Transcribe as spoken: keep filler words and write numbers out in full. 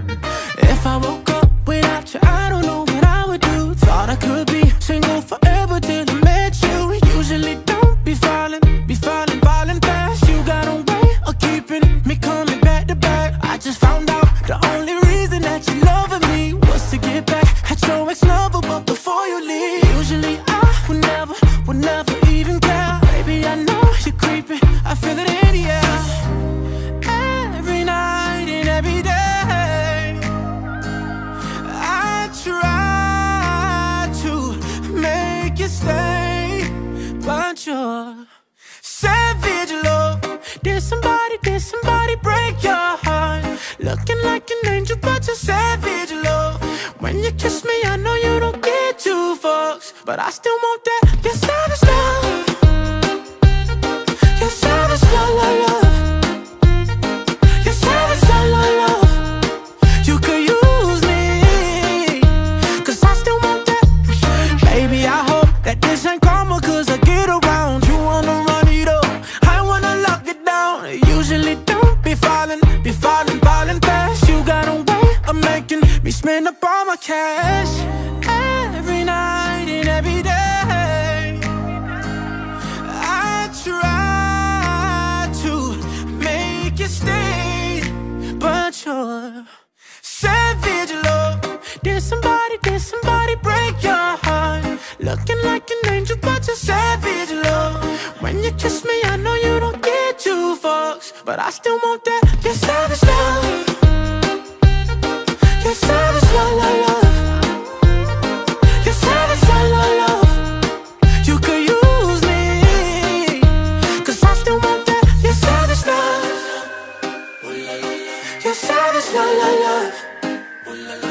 If I woke up without you, I don't know what I would do. Thought I could be single forever till I met you. Usually don't be falling, be falling, falling fast. You got a way of keeping me coming back to back. I just found out the only reason that you loving me was to get back at your ex-lover, but before you leave, usually I would never, would never even care. Baby, I know you're creeping, I feel it in the air. Every night and every day, I try to make you stay, but you're savage love. Did somebody, did somebody break your heart? Looking like an angel, but you're savage love. When you kiss me, I know you don't get two fucks, but I still want that. You're savage love. You're savage love, love, love. You're savage love, love, love. You could use me, cause I still want that. Baby, I hope that this ain't karma, cause I get around. You wanna run it up, I wanna lock it down. Usually don't be falling, be falling, falling fast. You got a way of making me spend up all my cash. Every night and every day, I try to make you stay, but you're savage love. Did somebody, did somebody break your heart? Looking like an angel, but you're savage love. When you kiss me, I know you don't get two fucks, but I still want that. You're savage love. You're savage love, love, love. You're savage love, love, love. You could use me, cause I still want that. You're savage love. You're savage love, love, love.